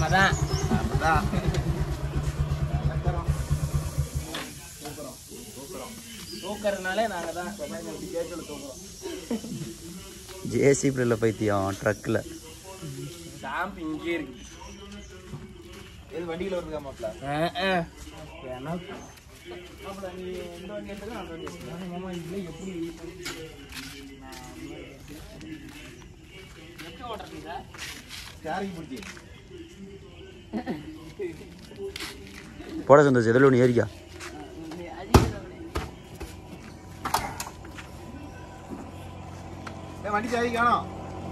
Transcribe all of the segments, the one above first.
நாம தான் தூக்கறதுனாலே நாங்க தான் கேட்கல தூக்குறோம். ஜேசிபில பைத்தியம் ட்ரக்ல டாம்ப் இங்கே இருக்கு. இது வண்டியில வருதுக்கா மாப்ள. ஏன்னா மாப்ள நீ இந்த வண்டி எடுத்துக்க அந்த வண்டி எடுத்துக்க. மாமா இதுல எப்படி ஓடுறீங்க? ஸ்டேரிங் பிடிச்சி போட சந்தோஷம் எதில் ஒன்று ஏறிக்கா. வண்டி சாவி காணோம்.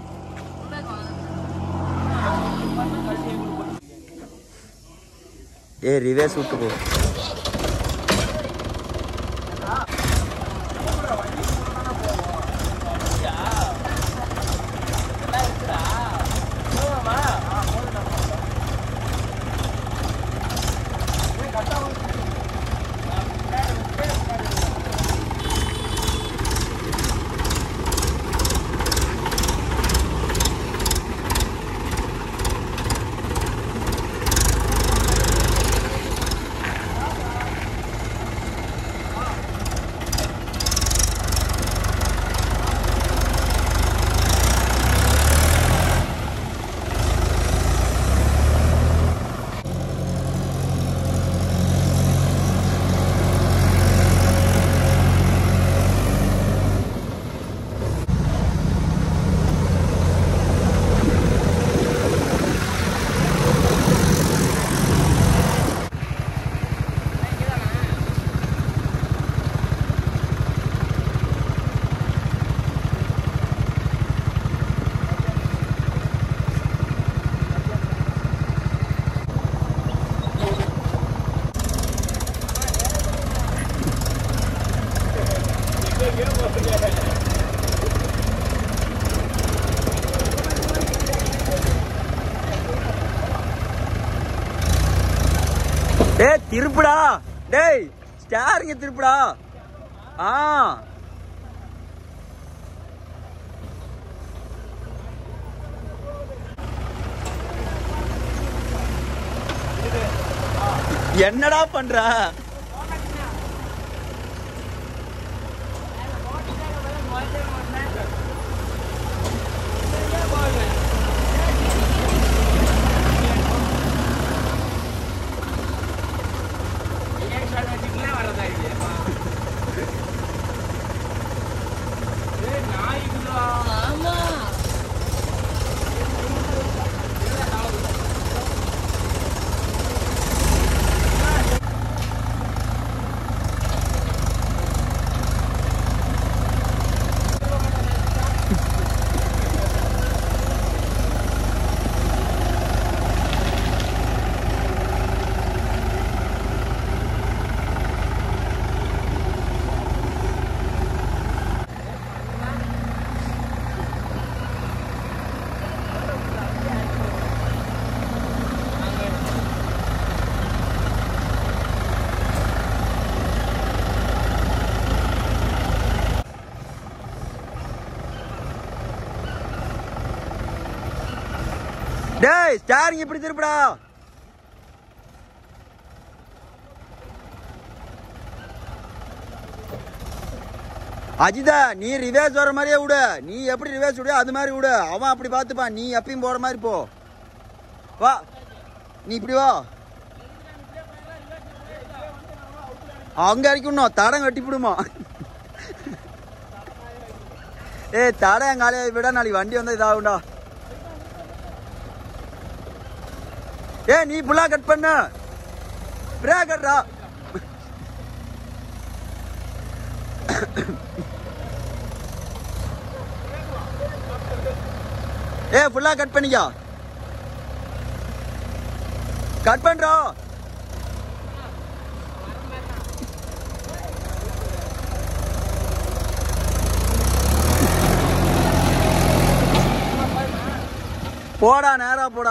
ரிவேர்ஸ் விட்டு போ. டேய் திருப்புடா. டேய் ஸ்டாரிங்க திருப்புடா. என்னடா பண்ற? டேய் ஸ்டாரிங் இப்படி திருப்புடா. அஜிதா நீ ரிவேர்ஸ் வர மாதிரியே விடு. நீ எப்படி ரிவேர்ஸ் விடு அது மாதிரி விடு. அவன் அப்படி பார்த்துப்பான். நீ எப்பயும் போற மாதிரி போ. வா நீ இப்படி வா. அங்க அடிக்கணும் தடம் கட்டிவிடுமா. தடம் என் காலையை விட நாளைக்கு வண்டி வந்தா இதாகும்டா. நீ புல்லா கட் பண்ண பிரேக் கட்றா. ஃபுல்லா கட் பண்ணிக்கா. கட் பண்றோம். போடா நேரா போடா.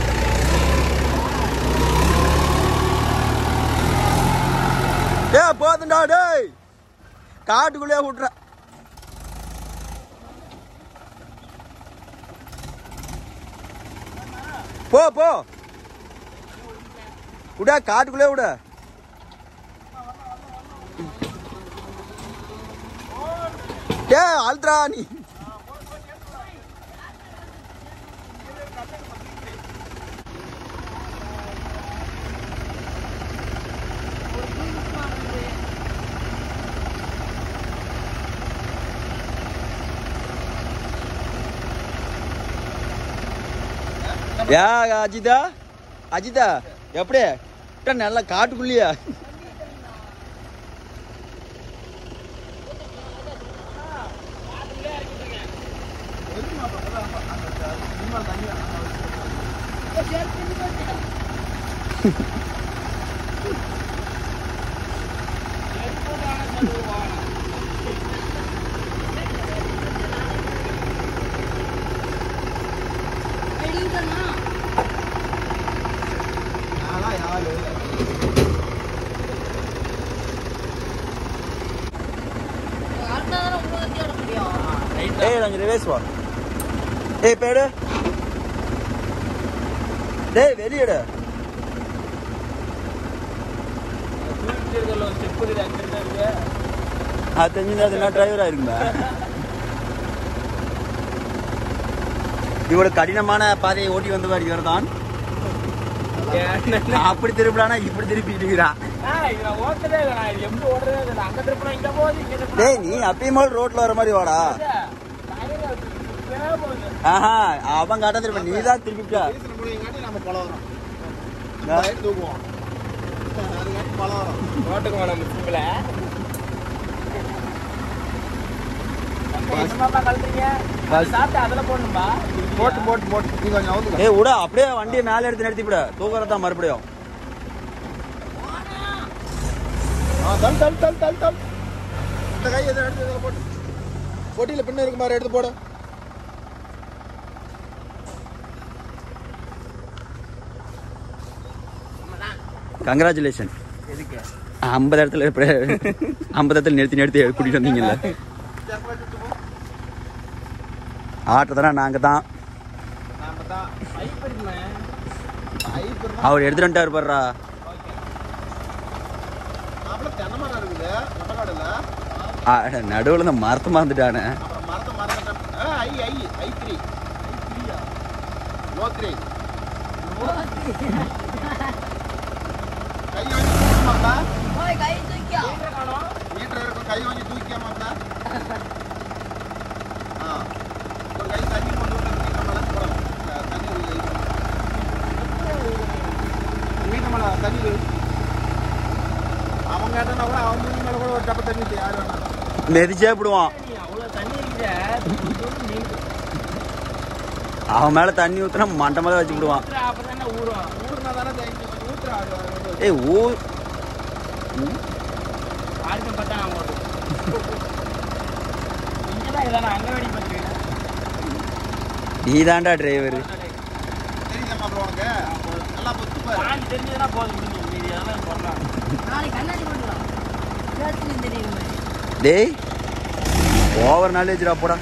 போ காட்டுக்குள்ளே விட்டுற. போ போ விடா, காட்டுக்குள்ளே விட. ஏ அல்ட்ரா நீ யா அஜிதா அஜிதா எப்படி நல்லா காட்டுக்குள்ளியா? ஏய் கொஞ்சம் ரிவேஸ் வா. ஏய் பேடு டேய் வெளியேடு. தெரிஞ்சுன்னா டிரைவரா இருக்குங்க. இவ்வளவு கடினமான பாதையை ஓட்டி வந்த மாதிரி இவர்தான். அப்படி திருப்பிடானா இப்படி திருப்பிட்டு இருக்கிறான். டேய் நீ அப்பயும் போது ரோட்ல வர மாதிரி வாடா. ஆஹா அவன் காட்ட திருப்ப நீ தான் திருப்பிட்டா. அப்படியே வண்டியை மேல எடுத்து நிறுத்திவிட. தூக்குறதா மறுபடியும் போட்டியில பின்ன இருக்கு மாதிரி எடுத்து போட. கங்க்ராச்சுலேஷன். 50 இடத்துல 50 இடத்துல நிறுத்தி கூட்டிட்டு வந்தீங்கல்ல. ஆட்டத்தனா நாங்க தான். அவர் எடுத்துட்டு வந்துட்டாரு பாருடா. நடுவுல இந்த மரத்தை மறந்துட்டானே. கை வாங்கி தூக்கியாமாப்ல. ஒரு கை தண்ணி கொண்டு வீட்டு மேல தண்ணி அவங்க கேட்டா கூட அவங்க மேல கூட ஒரு டப்ப தண்ணி யாரு வேணா மெதிச்சே விடுவான். அவன் மேல தண்ணி ஊத்துனா மண்டை மேல வச்சு விடுவான். ஏய் ஊர் நீ தாண்டா டிரைவர். டேய் ஓவர் நாலேஜ் போடா.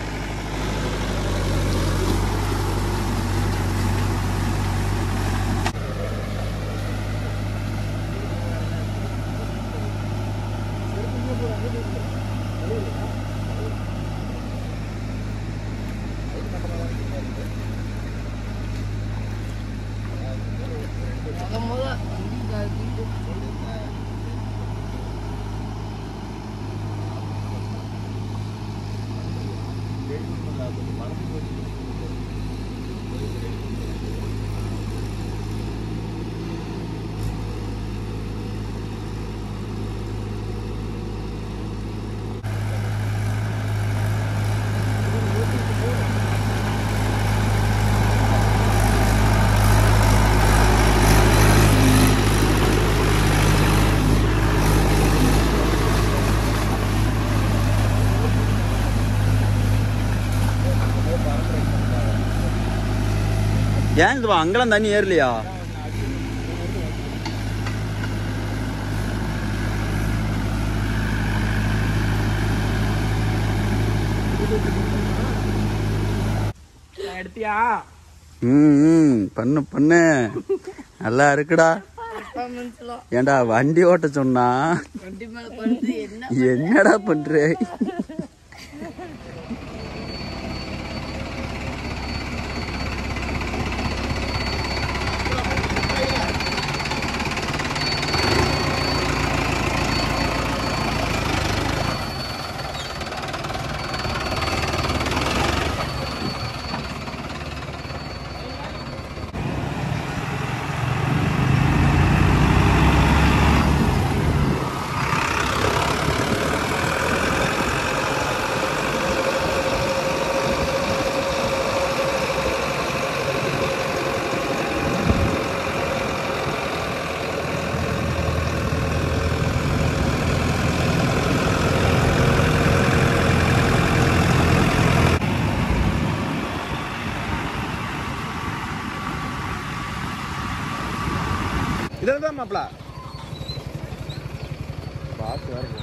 ஏன் இதுவா அங்கெல்லாம் தண்ணி ஏறலையா? எடுத்தியா? பண்ணு பண்ணு, நல்லா இருக்குடா. ஏண்டா வண்டி ஓட்ட சொன்னா என்னடா பண்ற? இதில் தான் மாப்பிள பார்த்து